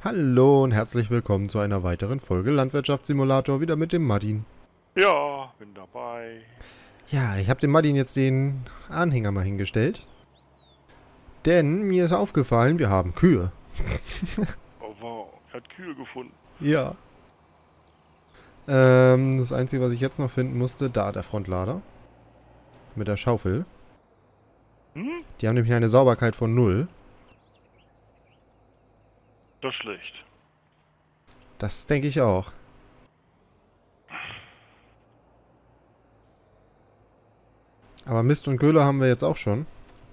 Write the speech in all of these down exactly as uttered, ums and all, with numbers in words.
Hallo und herzlich willkommen zu einer weiteren Folge Landwirtschaftssimulator, wieder mit dem Martin. Ja, bin dabei. Ja, ich habe dem Martin jetzt den Anhänger mal hingestellt. Denn mir ist aufgefallen, wir haben Kühe. Oh wow, er hat Kühe gefunden. Ja. Ähm, das Einzige, was ich jetzt noch finden musste, da der Frontlader. Mit der Schaufel. Hm? Die haben nämlich eine Sauberkeit von null. Das ist schlecht. Das denke ich auch. Aber Mist und Gülle haben wir jetzt auch schon.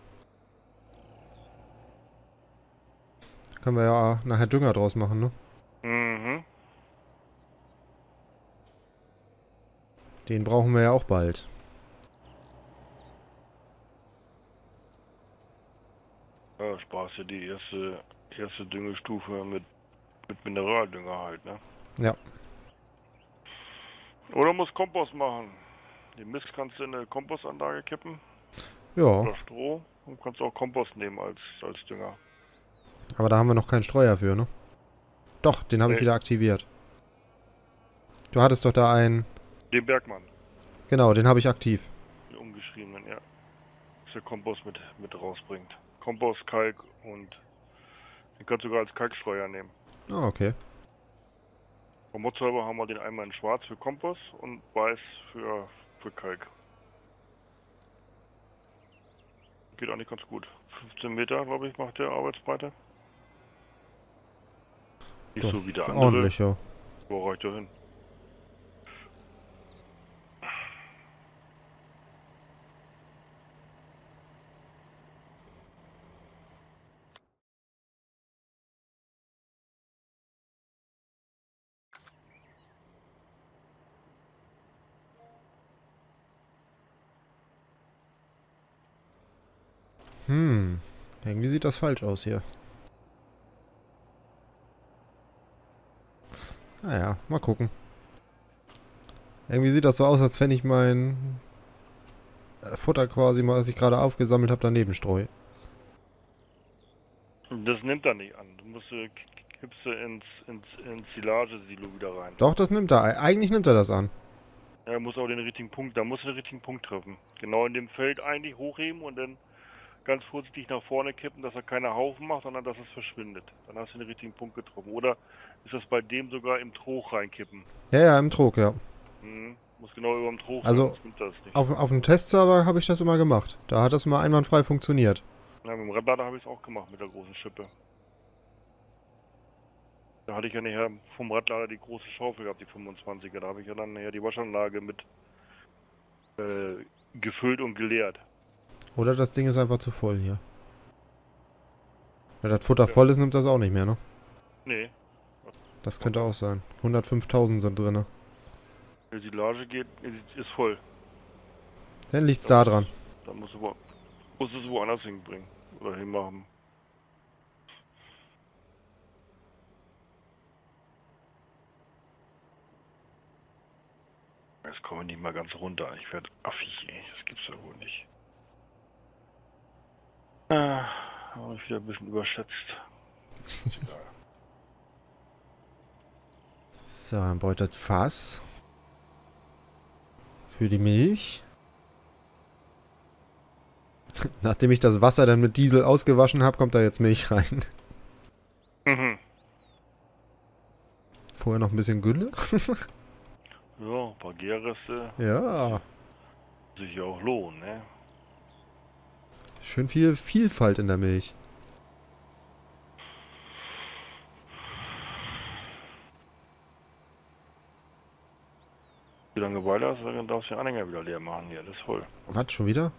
Da können wir ja nachher Dünger draus machen, ne? Mhm. Den brauchen wir ja auch bald. Ja, sparst ja die erste, erste Düngestufe mit, mit Mineraldünger halt, ne? Ja. Oder musst Kompost machen. Den Mist kannst du in eine Kompostanlage kippen. Ja. Oder Stroh. Und kannst auch Kompost nehmen als, als Dünger. Aber da haben wir noch keinen Streuer für, ne? Doch, den habe ich Nee. wieder aktiviert. Du hattest doch da einen... Den Bergmann. Genau, den habe ich aktiv. Den umgeschriebenen, ja. Dass der Kompost mit, mit rausbringt. Kompost, Kalk und den kannst du sogar als Kalkstreuer nehmen. Ah, okay. Vom Motzhalber haben wir den einmal in schwarz für Kompost und weiß für, für Kalk. Geht eigentlich ganz gut. fünfzehn Meter, glaube ich, macht der Arbeitsbreite. Nicht Das so wie der ist andere. ordentlich, ja. Wo reicht er hin? Hm. Irgendwie sieht das falsch aus hier. Naja, mal gucken. Irgendwie sieht das so aus, als wenn ich mein äh, Futter quasi mal, was ich gerade aufgesammelt habe, daneben streue. Das nimmt er nicht an. Du musst, äh, kippst du ins, ins, ins Silage-Silo wieder rein. Doch, das nimmt er. Eig- Eigentlich nimmt er das an. Er muss auch den richtigen Punkt, da muss er den richtigen Punkt treffen. Genau in dem Feld eigentlich hochheben und dann ganz vorsichtig nach vorne kippen, dass er keine Haufen macht, sondern dass es verschwindet. Dann hast du den richtigen Punkt getroffen. Oder ist das bei dem sogar im Trog reinkippen? Ja, ja, im Trog, ja. Mhm. Muss genau über dem Trog Also, sein, sonst nimmt das nicht. Auf, auf dem Testserver habe ich das immer gemacht. Da hat das immer einwandfrei funktioniert. Ja, mit dem Radlader habe ich es auch gemacht mit der großen Schippe. Da hatte ich ja nachher vom Radlader die große Schaufel gehabt, die fünfundzwanziger. Da habe ich ja dann nachher die Waschanlage mit äh, gefüllt und geleert. Oder das Ding ist einfach zu voll hier. Wenn das Futter Ja. voll ist, nimmt das auch nicht mehr, ne? Nee, Das könnte auch sein. hundertfünftausend sind drinne. die Silage geht, ist voll. Dann liegt's da dran. Dann musst du, wo, musst du es woanders hinbringen oder hinmachen. Jetzt komme ich nicht mal ganz runter. Ich werde affig, ey. Das gibt's ja wohl nicht. Ah, habe ich wieder ein bisschen überschätzt. So, dann brauche ich das Fass. Für die Milch. Nachdem ich das Wasser dann mit Diesel ausgewaschen habe, kommt da jetzt Milch rein. Mhm. Vorher noch ein bisschen Gülle. Ja, ein paar Gärreste Ja. sich ja auch lohnen, ne? Schön viel Vielfalt in der Milch. Wie lange weiter ist, dann darfst du den Anhänger wieder leer machen hier, das ist voll. Was, schon wieder?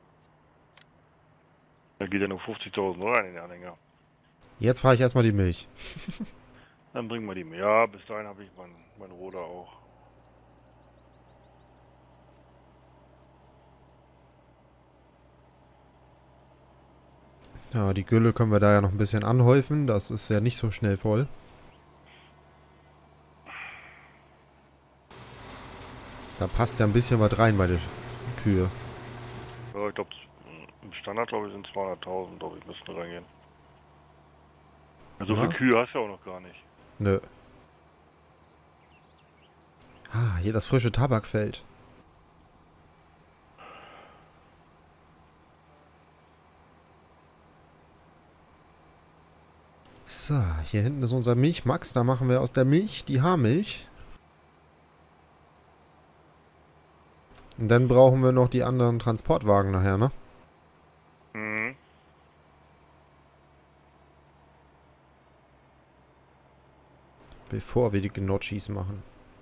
Da geht ja nur fünfzigtausend rein in den Anhänger. Jetzt fahre ich erstmal die Milch. Dann bringen wir die mit. Ja, bis dahin habe ich mein, mein Roder auch. Ja, die Gülle können wir da ja noch ein bisschen anhäufen. Das ist ja nicht so schnell voll. Da passt ja ein bisschen was rein bei der Kühe. Ja, ich glaube, im Standard, glaube ich, sind zweihunderttausend, glaube ich, müssten reingehen. So viele Kühe hast du auch noch gar nicht. Nö. Ah, hier das frische Tabakfeld. So, hier hinten ist unser Milchmax. Da machen wir aus der Milch die Haarmilch. Und dann brauchen wir noch die anderen Transportwagen nachher, ne? Mhm. Bevor wir die Gnocchis machen.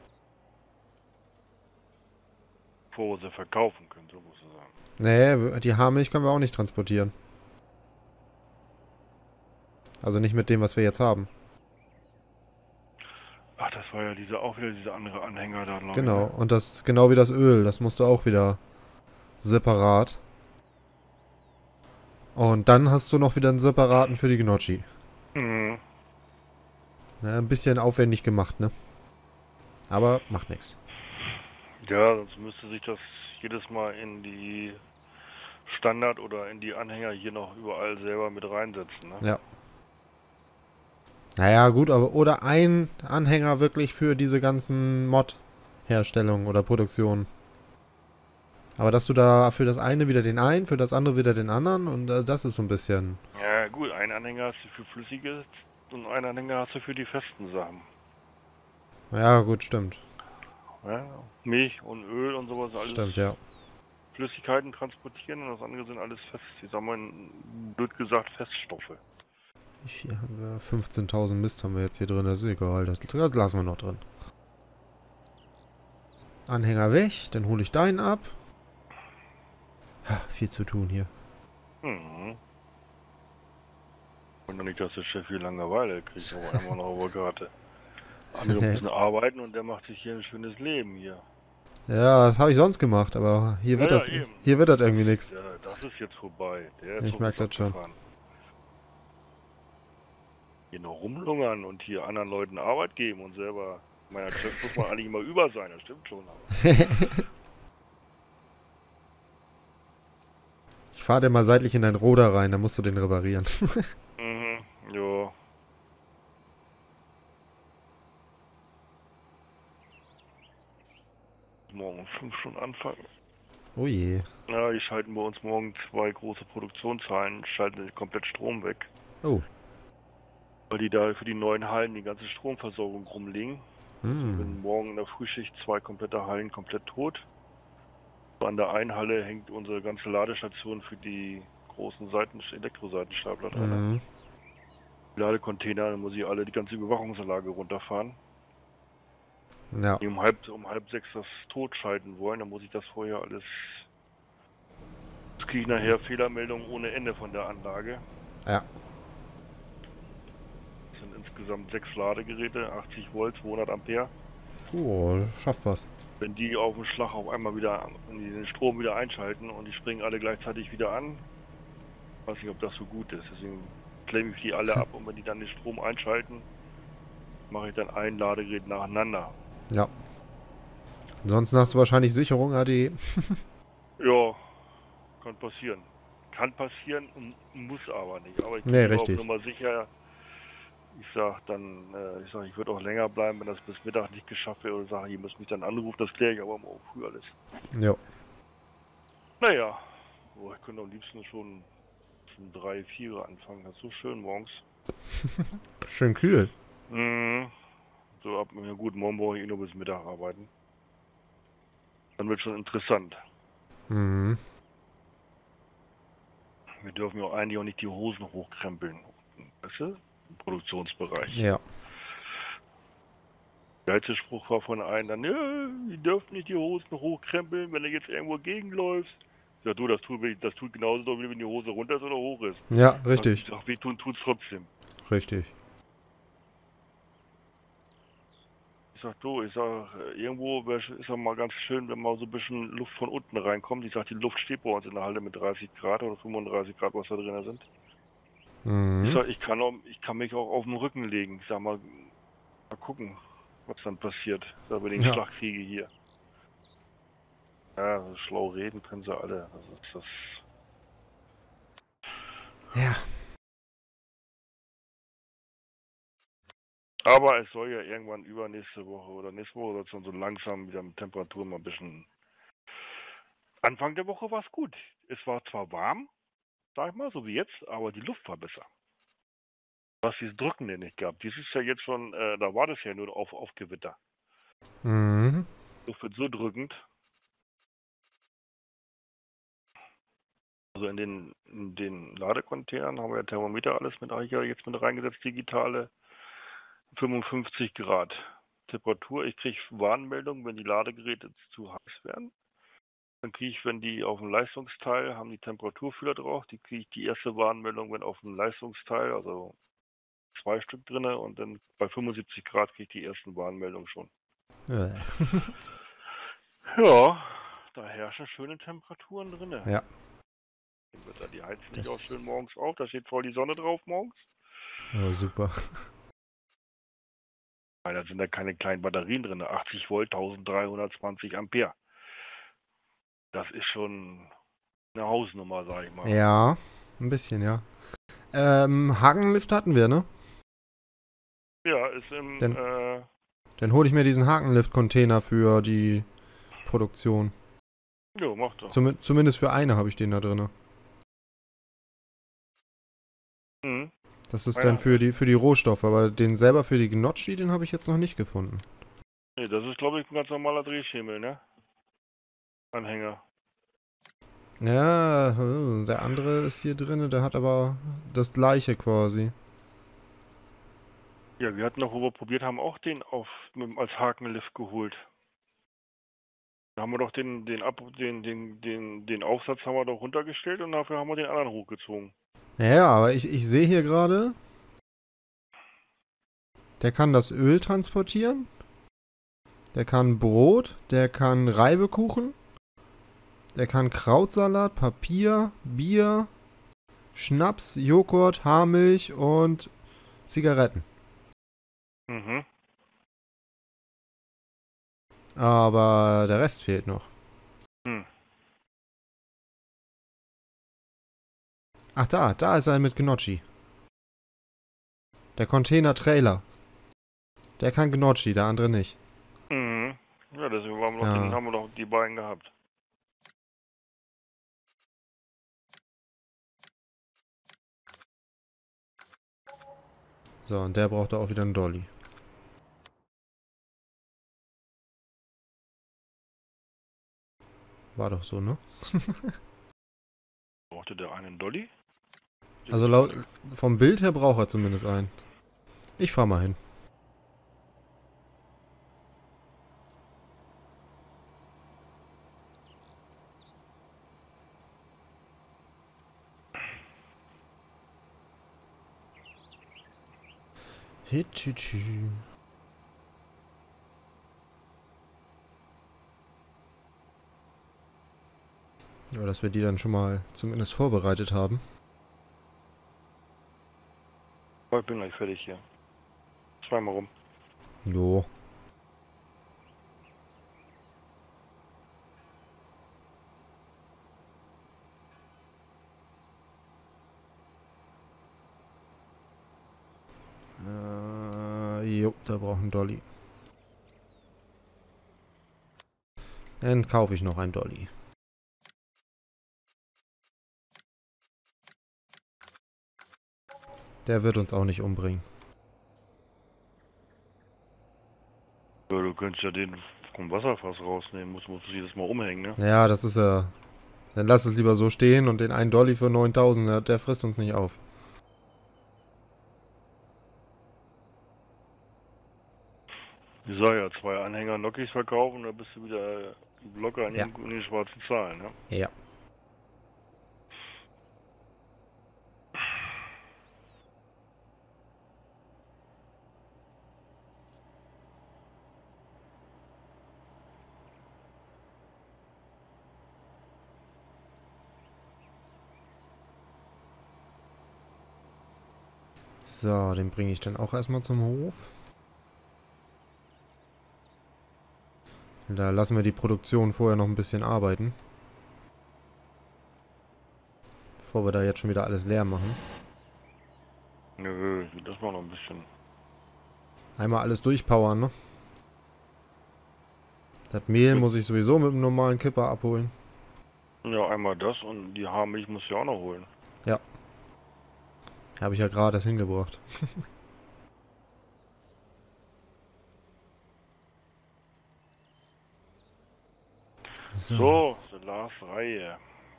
Bevor wir sie verkaufen können, so musst du sagen. Nee, die Haarmilch können wir auch nicht transportieren. Also nicht mit dem, was wir jetzt haben. Ach, das war ja diese, auch wieder diese andere Anhänger da, glaube Genau, ich. Ne? und das genau wie das Öl, das musst du auch wieder separat. Und dann hast du noch wieder einen separaten für die Gnocchi. Mhm. Ja, ein bisschen aufwendig gemacht, ne? Aber macht nichts. Ja, sonst müsste sich das jedes Mal in die Standard oder in die Anhänger hier noch überall selber mit reinsetzen, ne? Ja. Naja, gut, aber oder ein Anhänger wirklich für diese ganzen Mod-Herstellungen oder Produktionen. Aber dass du da für das eine wieder den einen, für das andere wieder den anderen und äh, das ist so ein bisschen... Ja, gut, einen Anhänger hast du für Flüssiges und einen Anhänger hast du für die festen Sachen. Ja, gut, stimmt. Ja, Milch und Öl und sowas, alles Stimmt, ja. Flüssigkeiten transportieren und das andere sind alles fest, ich sag mal, blöd gesagt, Feststoffe. Wie viel haben wir? fünfzehntausend Mist haben wir jetzt hier drin, das ist egal, das, das lassen wir noch drin. Anhänger weg, dann hole ich deinen ab. Ha, viel zu tun hier. Mhm. Und dann nicht, dass der Chef hier Langeweile kriegt, aber einmal noch über Karte. Andere müssen arbeiten und der macht sich hier ein schönes Leben hier. Ja, das habe ich sonst gemacht, aber hier wird Naja, das eben. hier wird das irgendwie nichts. Ja, das ist jetzt vorbei. Der Ich Zug merke ist das schon. abgefahren. Hier noch rumlungern und hier anderen Leuten Arbeit geben und selber. Meiner Chef muss man eigentlich immer über sein, das stimmt schon. Aber. Ich fahre dir mal seitlich in dein Roder rein, dann musst du den reparieren. Mhm, ja. Morgen um fünf schon anfangen. Oh je. Ja, die schalten bei uns morgen zwei große Produktionshallen, schalten komplett Strom weg. Oh. Weil die da für die neuen Hallen die ganze Stromversorgung rumliegen. Hm. Sind morgen in der Frühschicht zwei komplette Hallen komplett tot. An der einen Halle hängt unsere ganze Ladestation für die großen Seiten Elektroseitenstapler dran. Mhm. Die Ladecontainer, dann muss ich alle die ganze Überwachungsanlage runterfahren. Ja. Die um halb, um halb sechs das totschalten wollen, dann muss ich das vorher alles. Jetzt kriege ich nachher Fehlermeldungen ohne Ende von der Anlage. Ja. Das sind insgesamt sechs Ladegeräte, achtzig Volt, zweihundert Ampere. Oh, schafft was. Wenn die auf den Schlag auf einmal wieder den Strom wieder einschalten und die springen alle gleichzeitig wieder an, weiß nicht, ob das so gut ist. Deswegen klemme ich die alle ab und wenn die dann den Strom einschalten, mache ich dann ein Ladegerät nacheinander. Ja. Ansonsten hast du wahrscheinlich Sicherung A D. Ja, kann passieren. Kann passieren und muss aber nicht. Aber ich bin Nee, nee, richtig. auf Nummer sicher. Ich sag dann, äh, ich sag, ich würde auch länger bleiben, wenn das bis Mittag nicht geschafft wird oder sage, ihr müsst mich dann anrufen, das kläre ich aber morgen früh alles. Jo. Naja, oh, ich könnte am liebsten schon um drei, vier anfangen. Das ist so schön morgens. Schön kühl. Mhm. So ab, ja gut, morgen brauche ich eh nur bis Mittag arbeiten. Dann wird schon interessant. Mhm. Wir dürfen ja auch eigentlich auch nicht die Hosen hochkrempeln. Weißt du? Im Produktionsbereich. Ja. Der letzte Spruch war von einem dann, ja, ihr dürft nicht die Hosen hochkrempeln, wenn du jetzt irgendwo gegenläufst. Ich sag, du, das tut, das tut genauso, wie wenn die Hose runter ist oder hoch ist. Ja, richtig. Ich sag, weh tun tut's trotzdem. Richtig. Ich sag, du, ich sag, irgendwo ist doch mal ganz schön, wenn mal so ein bisschen Luft von unten reinkommt. Ich sag, die Luft steht bei uns in der Halle mit dreißig Grad oder fünfunddreißig Grad, was da drin sind. Mhm. Ich sag, ich kann, auch, ich kann mich auch auf den Rücken legen. Ich sag mal, mal gucken, was dann passiert, wenn ich den Ja. Schlag kriege hier. Ja, so schlau reden können sie alle. Das ist das. Ja. Aber es soll ja irgendwann übernächste Woche oder nächste Woche soll es dann so langsam wieder mit Temperaturen mal ein bisschen. Anfang der Woche war es gut. Es war zwar warm, sag ich mal, so wie jetzt, aber die Luft war besser. Was dieses Drückende nicht gab. Dies ist ja jetzt schon, äh, da war das ja nur auf, auf Gewitter. Mhm. Die Luft wird so drückend. Also in den, in den Ladecontainern haben wir ja Thermometer alles mit jetzt mit reingesetzt, digitale fünfundfünfzig Grad Temperatur. Ich kriege Warnmeldungen, wenn die Ladegeräte zu heiß werden. Dann kriege ich, wenn die auf dem Leistungsteil haben die Temperaturfühler drauf, die kriege ich die erste Warnmeldung, wenn auf dem Leistungsteil, also zwei Stück drinne, und dann bei fünfundsiebzig Grad kriege ich die ersten Warnmeldungen schon. Äh. Ja, da herrschen schöne Temperaturen drinne. Ja. Die heizen Das- dich auch schön morgens auf, da steht voll die Sonne drauf morgens. Oh, super. Weil da sind da keine kleinen Batterien drin, achtzig Volt, dreizehnhundertzwanzig Ampere. Das ist schon eine Hausnummer, sag ich mal. Ja, ein bisschen, ja. Ähm, Hakenlift hatten wir, ne? Ja, ist im, Denn- äh, Dann hole ich mir diesen Hakenlift-Container für die Produktion. jo, mach doch. Zum, zumindest für eine habe ich den da drin. Mhm. Das ist Ah, dann ja. für die, für die Rohstoffe, aber den selber für die Gnocchi, den habe ich jetzt noch nicht gefunden. Nee, das ist, glaube ich, ein ganz normaler Drehschemel, ne? Anhänger. Ja, äh, der andere ist hier drin, der hat aber das gleiche quasi. Ja, wir hatten noch, wo wir probiert haben, auch den auf mit, dem- als Hakenlift geholt. Da haben wir doch den, den, Ab, den, den, den, den Aufsatz haben wir doch runtergestellt und dafür haben wir den anderen hochgezogen. Ja, aber ich, ich sehe hier gerade, der kann das Öl transportieren. Der kann Brot, der kann Reibekuchen, der kann Krautsalat, Papier, Bier, Schnaps, Joghurt, Haarmilch und Zigaretten. Mhm. Aber der Rest fehlt noch. Hm. Ach da, da ist er mit Gnocchi. Der Container-Trailer. Der kann Gnocchi, der andere nicht. Mhm. Ja, deswegen haben wir, Ja. doch den, haben wir doch die beiden gehabt. So, und der braucht auch wieder einen Dolly. War doch so, ne? Brauchte der einen Dolly? Also laut, vom Bild her braucht er zumindest einen. Ich fahr mal hin. Hitütü. Ja, dass wir die dann schon mal zumindest vorbereitet haben. Oh, ich bin gleich fertig hier. Zweimal rum. Jo. Äh, jo, da braucht ein Dolly. Dann kaufe ich noch ein Dolly. Der wird uns auch nicht umbringen. Ja, du könntest ja den vom Wasserfass rausnehmen, musst, musst du jedes Mal umhängen, ne? Ja, das ist ja... Dann lass es lieber so stehen und den einen Dolly für neuntausend, der, der frisst uns nicht auf. Ich soll ja zwei Anhänger Nokis verkaufen, da bist du wieder locker in, Ja. den, in den schwarzen Zahlen, ne? Ja. So, den bringe ich dann auch erstmal zum Hof. Da lassen wir die Produktion vorher noch ein bisschen arbeiten. Bevor wir da jetzt schon wieder alles leer machen. Nö, das war noch ein bisschen. Einmal alles durchpowern, ne? Das Mehl muss ich sowieso mit dem normalen Kipper abholen. Ja, einmal das und die Haarmilch muss ich auch noch holen. Ja. Habe ich ja gerade erst hingebracht. So. So, the last Reihe.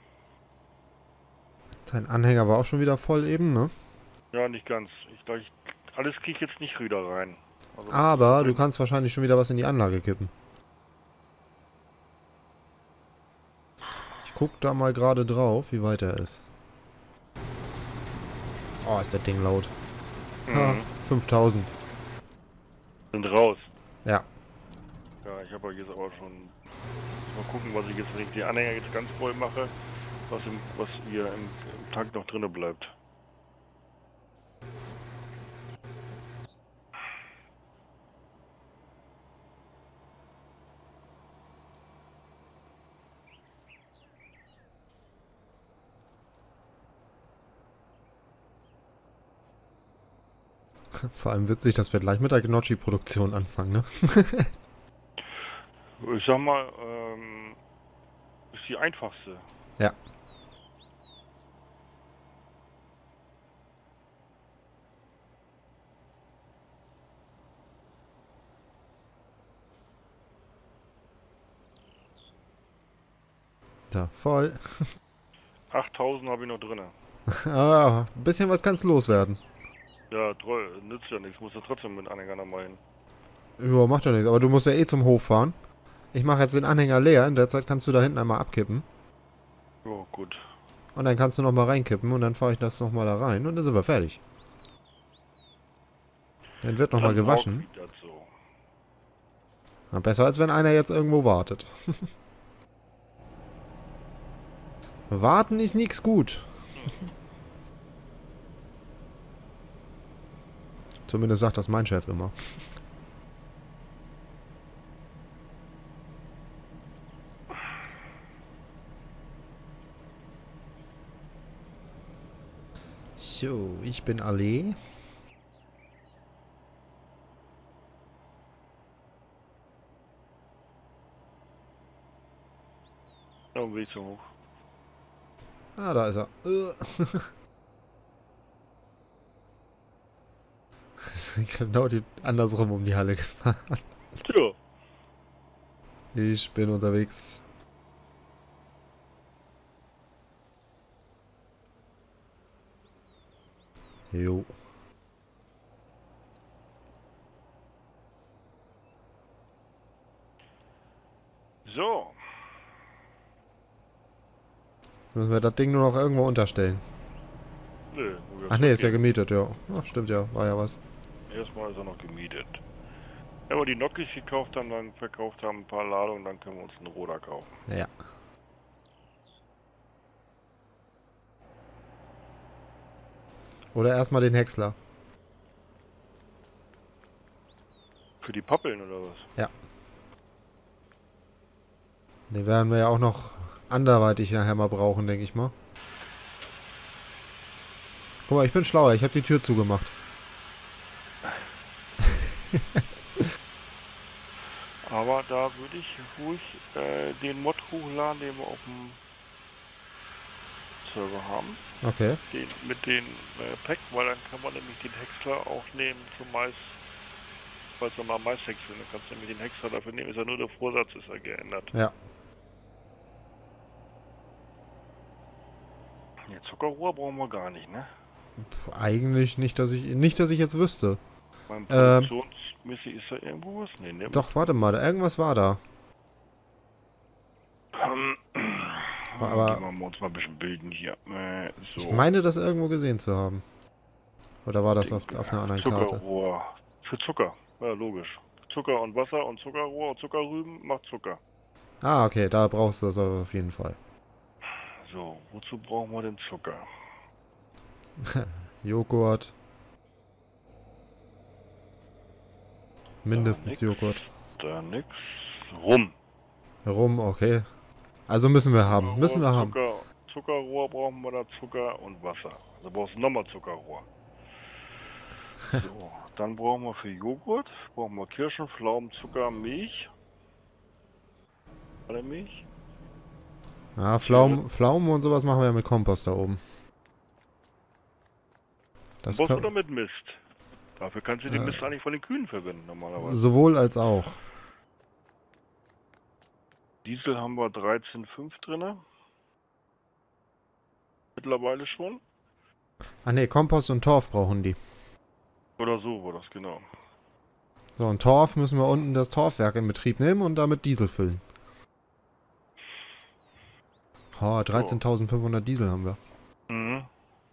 Sein Anhänger war auch schon wieder voll eben, ne? Ja, nicht ganz. Ich glaube, ich, alles kriege ich jetzt nicht wieder rein. Also, Aber du kannst wahrscheinlich schon wieder was in die Anlage kippen. Ich guck da mal gerade drauf, wie weit er ist. Oh, ist das Ding laut. Ha, Mhm. fünftausend. Sind raus. Ja. Ja, ich habe jetzt aber schon... Mal gucken, was ich jetzt, wenn ich die Anhänger jetzt ganz voll mache, was, im, was hier im, im Tank noch drinne bleibt. Vor allem witzig, dass wir gleich mit der Gnocchi-Produktion anfangen, ne? Ich sag mal, ähm, ist die einfachste. Ja. Da, voll. achttausend habe ich noch drinne. Ah, ein bisschen was kann's loswerden. Ja, toll, nützt ja nichts, muss ja trotzdem mit Anhänger nochmal hin. Ja, macht ja nichts. Aber du musst ja eh zum Hof fahren. Ich mache jetzt den Anhänger leer. In der Zeit kannst du da hinten einmal abkippen. Ja, gut. Und dann kannst du nochmal reinkippen. Und dann fahre ich das nochmal da rein. Und dann sind wir fertig. Dann wird nochmal Dann gewaschen. auch wieder so. Na, besser, als wenn einer jetzt irgendwo wartet. Warten ist nix gut. Zumindest sagt das mein Chef immer. So, ich bin alle. Ja, und Weg zum Hof. Ah, da ist er. Genau die andersrum um die Halle gefahren. Tja. Ich bin unterwegs. Jo. So. Jetzt müssen wir das Ding nur noch irgendwo unterstellen. Nö, wo wir Ach nee, ist ja zurückgehen. gemietet, ja. Ach, stimmt ja, war ja was. Erstmal ist er noch gemietet. Wenn wir die Nokis gekauft haben, dann verkauft haben, ein paar Ladungen, dann können wir uns einen Roder kaufen. Ja. Oder erstmal den Häcksler. Für die Pappeln oder was? Ja. Den werden wir ja auch noch anderweitig nachher mal brauchen, denke ich mal. Guck mal, ich bin schlauer. Ich habe die Tür zugemacht. Aber da würde ich ruhig äh, den Mod hochladen, den wir auf dem Server haben. Okay. Den, mit den äh, Pack, weil dann kann man nämlich den Häcksler auch nehmen zum Mais, falls wir mal Mais häckseln, dann kannst du nämlich den Häcksler dafür nehmen, ist ja nur der Vorsatz, ist ja geändert. Ja. Ja, Zuckerrohr brauchen wir gar nicht, ne? Puh, eigentlich nicht, dass ich nicht, dass ich jetzt wüsste. Beim Ähm. Produktionsmäßig ist da irgendwo was? Ne, ne. Doch, warte mal, da irgendwas war da. Ähm, Aber- gehen wir uns mal ein bisschen bilden hier. Äh, so. Ich meine, das irgendwo gesehen zu haben. Oder war das auf, auf einer anderen Karte? Zuckerrohr. Für Zucker. Ja, logisch. Zucker und Wasser und Zuckerrohr und Zuckerrüben macht Zucker. Ah, okay, da brauchst du das auf jeden Fall. So, wozu brauchen wir denn Zucker? Joghurt. Mindestens Da nix. Joghurt. Da nix. Rum. Rum, okay. Also müssen wir haben. Müssen wir haben. Zucker, Zuckerrohr brauchen wir da, Zucker und Wasser. Also brauchst du nochmal Zuckerrohr. So, Dann brauchen wir für Joghurt, brauchen wir Kirschen, Pflaumen, Zucker, Milch. Alle Milch. Ja, Pflaumen, Pflaumen und sowas machen wir ja mit Kompost da oben. Das Kompost kann, oder mit Mist? Dafür kannst du den Äh. Mist eigentlich von den Kühen verwenden, normalerweise. sowohl als auch. Diesel haben wir dreizehn Komma fünf drin. Mittlerweile schon. Ah ne, Kompost und Torf brauchen die. Oder so war das, genau. So, und Torf müssen wir unten das Torfwerk in Betrieb nehmen und damit Diesel füllen. Oh, dreizehntausendfünfhundert Diesel haben wir. Mhm.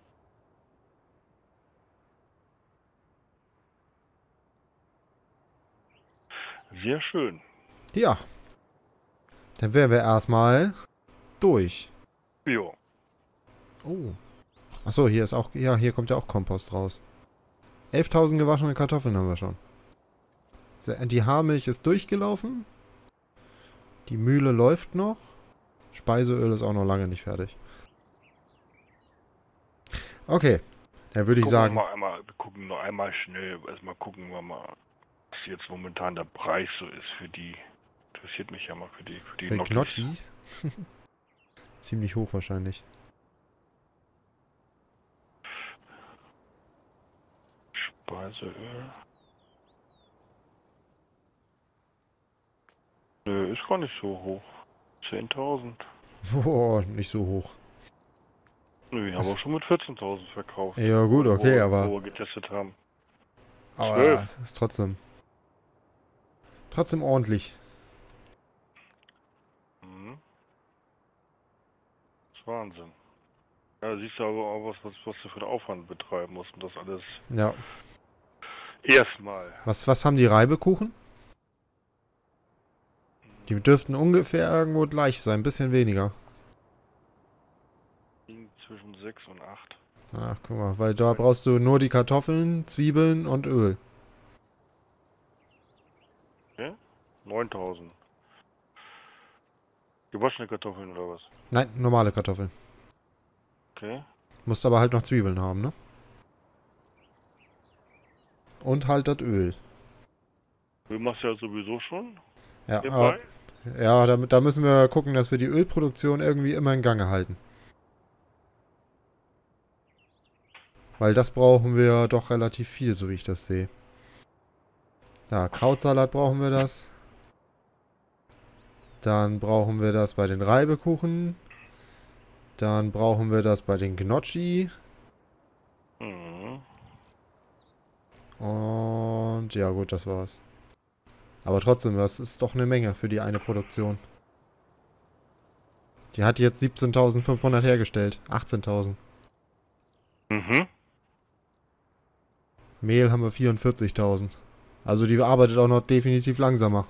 Sehr schön. Ja. Dann wären wir erstmal durch. Jo. Oh. Achso, hier ist auch, ja, hier kommt ja auch Kompost raus. elftausend gewaschene Kartoffeln haben wir schon. Die Haarmilch ist durchgelaufen. Die Mühle läuft noch. Speiseöl ist auch noch lange nicht fertig. Okay. Dann würde ich Gucken sagen... Wir, mal einmal, wir gucken noch einmal schnell. Erstmal gucken wir mal, was jetzt momentan der Preis so ist für die... Interessiert mich ja mal für die... Für die Für Gnocchis. Gnocchis? Ziemlich hoch wahrscheinlich. Speiseöl. Nö, ist gar nicht so hoch. zehntausend. Boah, nicht so hoch. Nö, wir haben auch schon mit vierzehntausend verkauft. Ja gut, okay, wo, aber... Wo wir getestet haben. Aber zwölf. es ist trotzdem... Trotzdem ordentlich. Mhm. Das ist Wahnsinn. Ja, da siehst du aber auch, was, was, was du für einen Aufwand betreiben musst und das alles Ja. erstmal. Was, was haben die Reibekuchen? Die dürften ungefähr irgendwo gleich sein, ein bisschen weniger. Zwischen sechs und acht. Ach, guck mal, weil da brauchst du nur die Kartoffeln, Zwiebeln und Öl. Okay? neuntausend. Gewaschene Kartoffeln oder was? Nein, normale Kartoffeln. Okay. Musst aber halt noch Zwiebeln haben, ne? Und halt das Öl. Du machst ja sowieso schon. Ja, Nebenbei. aber, ja damit, da müssen wir gucken, dass wir die Ölproduktion irgendwie immer in Gange halten. Weil das brauchen wir doch relativ viel, so wie ich das sehe. Ja, Krautsalat brauchen wir das. Dann brauchen wir das bei den Reibekuchen. Dann brauchen wir das bei den Gnocchi. Mhm. Und ja gut, das war's. Aber trotzdem, das ist doch eine Menge für die eine Produktion. Die hat jetzt siebzehntausendfünfhundert hergestellt. achtzehntausend. Mhm. Mehl haben wir vierundvierzigtausend. Also die arbeitet auch noch definitiv langsamer.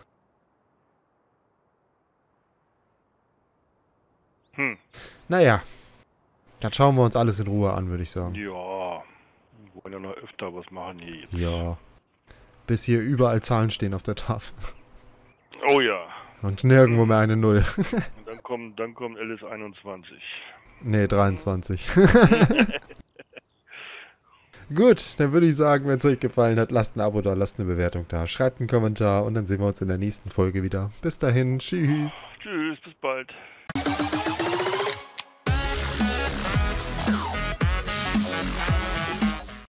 Hm. Naja. Das schauen wir uns alles in Ruhe an, würde ich sagen. Ja. Wir wollen ja noch öfter was machen hier jetzt. Ja. Bis hier überall Zahlen stehen auf der Tafel. Oh ja. Und nirgendwo mehr eine Null. Und dann kommt, dann kommt L S einundzwanzig. Nee, dreiundzwanzig. Gut, dann würde ich sagen, wenn es euch gefallen hat, lasst ein Abo da, lasst eine Bewertung da, schreibt einen Kommentar und dann sehen wir uns in der nächsten Folge wieder. Bis dahin, tschüss. Tschüss, bis bald.